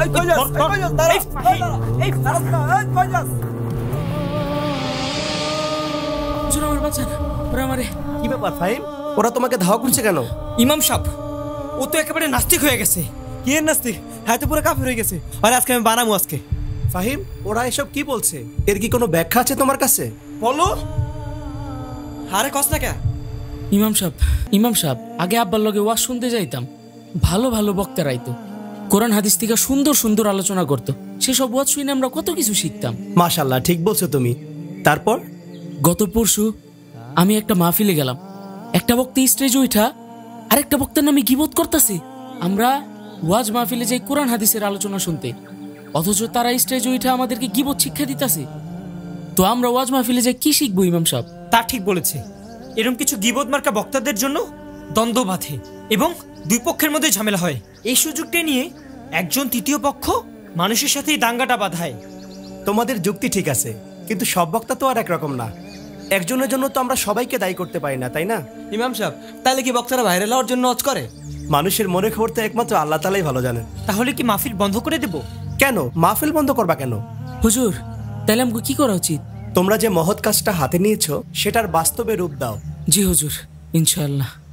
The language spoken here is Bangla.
কি ব্যাপার ফাহিম, ওরা তোমাকে ধাওয়া করছে কেন? ইমাম সাহেব, ও তো একেবারে নাস্তিক হয়ে গেছে। কি এর নাস্তিক? হ্যাঁ তো পুরো কাফের হয়ে গেছে। আরে আজকে আমি বানাবো আজকে। ফাহিম, ওরা এসব কি বলছে? এর কি কোনো ব্যাখ্যা আছে তোমার কাছে? বলো। আরে কস না কে? ইমাম সাহেব আগে আব্বার লগে ওয়াজ শুনতে যাইতাম, ভালো ভালো বক্তারা আইতো, কোরআন হাদিস থেকে সুন্দর সুন্দর আলোচনা করতো। সেসব ওয়াজ শুনে আমরা কত কিছু শিখতাম। মাশাআল্লাহ, ঠিক বলছো তুমি। তারপর? গত পরশু আমি একটা মাহফিলে গেলাম, একটা বক্তা স্টেজে উঠা আরেকটা বক্তার নামে গীবত করতেছে। আমরা ওয়াজ মাহফিলে যাই কোরআন হাদিসের আলোচনা শুনতে, অথচ তারা স্টেজে উঠা আমাদেরকে গীবত শিক্ষা দিতেছে। তো আমরা ওয়াজ মাহফিলে যাই কি শিখবো ইমাম সাহেব? তা ঠিক বলেছে। এরকম কিছু গীবত মার্কা বক্তাদের জন্য দ্বন্দ্ব বাঁধে এবং দুই পক্ষের মধ্যে ঝামেলা হয়। এই সুযোগটা নিয়ে একজন তৃতীয় পক্ষ মানুষের সাথেই দাঙ্গাটা বাঁধায়। তোমাদের যুক্তি ঠিক আছে, কিন্তু সব বক্তা তো আর একরকম না। একজনের জন্য তো আমরা সবাইকে দায়ী করতে পারি না, তাই না? ইমাম সাহেব, তাহলে কি বক্তারা ভাইরাল হওয়ার জন্য ওয়াজ করে? মানুষের মনের খবর তো একমাত্র আল্লাহ তাআলাই ভালো জানেন। তাহলে কি মাহফিল বন্ধ করে দেব? কেন মাহফিল বন্ধ করবা কেন? হুজুর, তাহলে আমাকে কি করা উচিত? তোমরা যে মহৎ কাজটা হাতে নিয়েছো সেটার বাস্তবে রূপ দাও। জি হুজুর, ইনশাআল্লাহ।